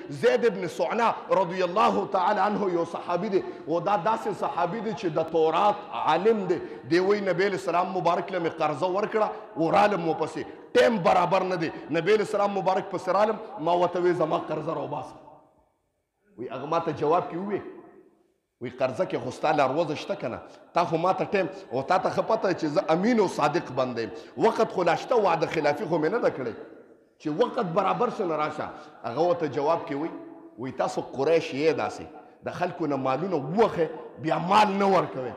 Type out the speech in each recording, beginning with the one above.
زید ابن سعنا رضی الله تعالی عنه یو صحابي دی او دا داسې صحابي دی چې د تورات عالم دی دی وایي نبی علیه السلام مبارک له مې قرضه ورکړه او رالم ورپسې ټیم برابر نه دی نبی علیه السلام مبارک پسې رالم ما ورته ویې زما قرضه راوباسه وایي هغه ما ته جواب کې وویې وی قرضه کې خو ستا لاروزه شته که نه تا خو ما ته ټیم او تا ته ښه پته چې زه امین او صادق بنده یم وقت خو لا شته وعده خلافي خو مې نه ده کړی چې وقت برابر شو نه راشه هغه ورته جواب کې وی تاسو قریش یې داسې د خلکو نه مالونه ووخې بیا مال نه ورکوئ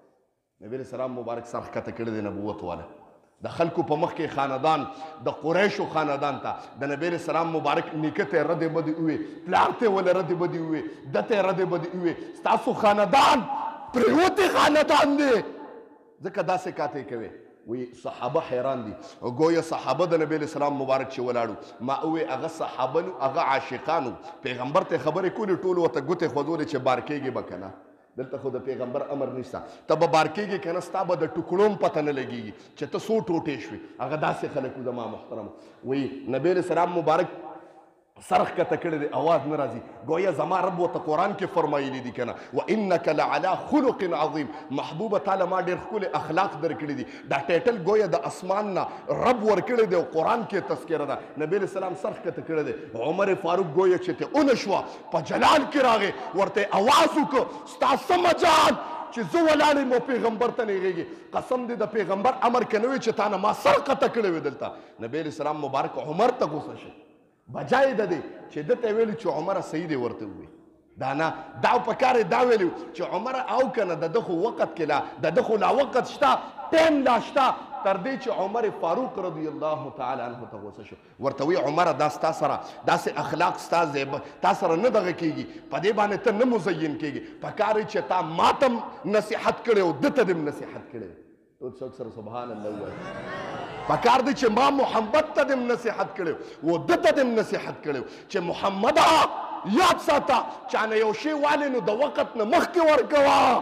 نبي علیه السلام مبارک سر ښکته کړی دی نبوت والا د خلکو په مخ کې خاندان د قریشو خاندان ته د نبی علیه السلام مبارک نیکه ته ردې بدې ووې پلار ته ولې ردې بدې ووې ده ته ردې بدې ووې ستاسو خاندان پرېوتې خاندان دی ځکه داسې کاته کوي وی صحابه حیران دي گویا صحابه د نبی علیه السلام مبارک چې ولاړو ما ووې هغه صحابه نو هغه عاشقانو پیغمبر ته خبرې کولې ټول ورته ګوتې خوځولې چې بار کېږي به که نه دلته خو د پیغمبر امر نشته ته به بار کېږي که نه ستا به د ټوکړو پته نه لګېږي چې ته څو ټوټې شوې هغه داسې خلک وو زما محترم وایي نبی علیه السلام مبارک سر ښکته کړی دی اواز نه راځي ګویا زما رب ورته قرآن کې فرمایلی دي که نه وانک لعلی خلق عظیم محبوبه تا له ما ډېر ښکلي اخلاق درکړي دي دا ټایټل ګویا د اسمان نه رب ورکړی دی او قرآن کې تذکره ده نبی علیه السلام سر ښکته کړی دی عمر فاروق ګویا چې ته اونه شوه په جلال کې راغې ورته اواز وکړه ستا څه مجال چې زه ولاړ یم او پیغمبر ته نیغېږي قسم دی د پیغمبر امر کې نه وي چې تا نه ما سر ښکته کړی وي دلته نبی علیه السلام مبارک عمر ته غوسه شي بجای د دې چې ده ته یې ویلي چې عمره صحیح دی ورته ووایي دا نه دا په کار یې دا ویلي چې عمره او که نه د ده خو وقت کې د ده خو لا وقت شته ټیم لا شته تر دې چې عمر فاروق رضی الله تعالی عنه ته غوسه شو ورته وی عمره دا ستا سره داسې اخلاق ستا تا سره نه دغه کېږي په دې باندې ته نه مزین کېږي په کار یې چې تا ماتم نصیحت کړی او ده ته دې نصیحت کړی ټول څوک سره سبحان الله ووایي پکار دی چې ما محمد ته دې نصیحت کړی و ده ته دې نصیحت کړی چې محمده یاد ساته چا نه یو شی والی نو د وقت نه مخکې ورکوه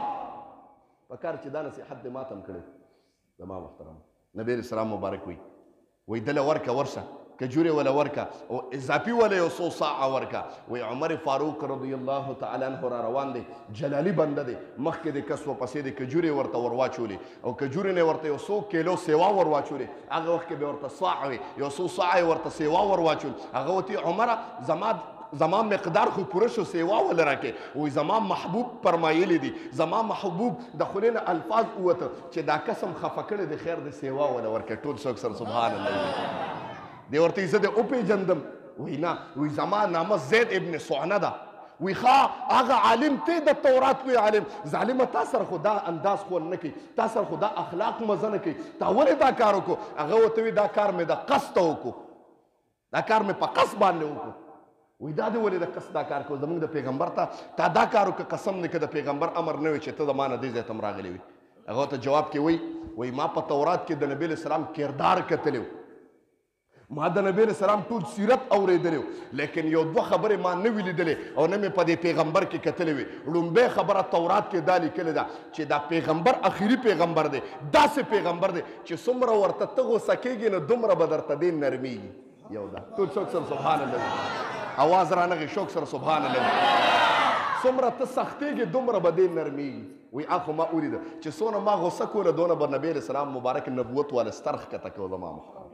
پکار چې دا نصیحت دې ما ته هم کړی زما محترم نبی علیه السلام مبارک وی دله ورکه ورشه کجورې وله ورکه او اضافي وله یو څو ساعه ورکه وی عمر فاروق رضی الله تعالی عنه را روان دی جلالی بنده دی مخکې د کس ورپسې د کجورې ورته ورواچولې او کجورې نه ورته یو څو کیلو سیوا ورواچولې هغه وخت کې به ورته ساع وي یو څو ساعه یې ورته سیوا ورواچول هغه ورته عمره زما مقدار خو پوره شو سیوا ول راکې وی زما محبوب فرمایلی دي زما محبوب د خولې نه الفاظ ووته چې دا قسم خفه کړی د خیر د سیوا ول ورکې ټول څوک سره سبحان الله دی ورته زه دې وپېژندم وی نه وی زما نامه زید ابن سعنا ده وی ښه هغه عالم ته د تورات لوی عالم ظالمه تا سره خو دا انداز خو نه کوي تا سره خو دا اخلاق مزه نه کوي تا ولې دا کار وکړو هغه ورته وی دا کار مې د قصد وکړو دا کار مې په قصد باندې وکړو وی دا دې ولې د قصد دا کار کوو زموږ د پیغمبر ته تا دا کار وکړه قسم دی که د پیغمبر امر نه وي چې ته د ما نه دې ځای ته هم راغلی وي هغه ورته جواب کې وی ما په تورات کې د نبي علیه السلام کردار کتلی ما د نبی علیه السلام ټول سیرت اورېدلی لیکن یو دوه خبرې ما نه وي لیدلې او نه مې په دې پیغمبر کې کتلې وي لومبۍ خبره تورات کې دا لیکلې ده چې دا پیغمبر اخري پیغمبر دی داسې پیغمبر دی چې څومره ورته ته غوسه کېږي نو دومره به درته دې نرمېږي یو ده ټول څوک سره سبحان الله اواز رانغې شوق سره سبحان الله څومره ته سختېږي دومره به دې نرمېږي وی اخو ما ولیده چې څونه ما غوسه کوله دونه به نبی علیه السلام مبارک نبوت والا ستر ښکته کوه زما محترم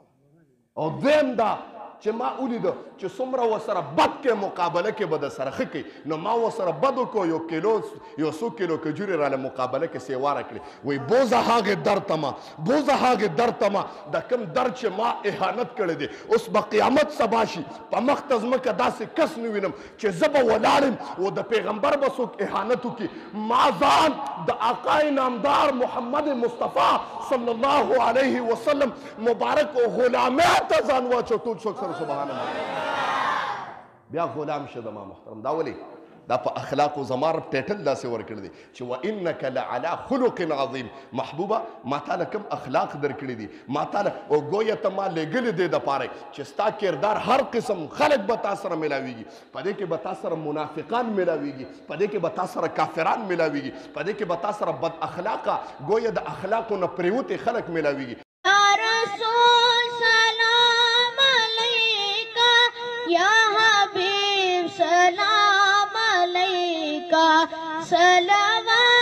او دویم دا چې ما ولیده چې څومره ورسره بد کې مقابله کې به د سره ښه کوي نو ما ورسره بد وکړو یو کیلو یو څو کیلو کجورې راله مقابله کې سیوا راکړې وایي بوزه هغې در تمه بوزه هغې در تمه د کوم در چې ما اهانت کړی دی اوس به قیامت سبا شي په مخ ته ځمکه داسې کس نه وینم چې زه به ولاړ یم او د پیغمبر به څوک اهانت وکړي ما ځان د آقای نامدار محمد مصطفی صلی الله علیه وسلم مبارک او غلامۍ ته ځان واچو ټول څوک سبحان الله بیا غلام شه زما محترم دا ولې دا په اخلاقو زما رب ټایټل داسې ورکړی دی چې وانک لعلی خلق عظیم محبوبه ما تعالی کوم اخلاق درکړي دي ما تعالی او ګویا ته ما لېږلي دی دپاره چې ستا کردار هر قسم خلک به تا سره میلاویږي په دې کې به تا سره منافقان میلاویږي په دې کې به تا سره کافران میلاویږي په دې کې به تا سره بد اخلاقه ګویا د اخلاقو نه پریوتې خلک میلاویږي یا حبیب کا صلوات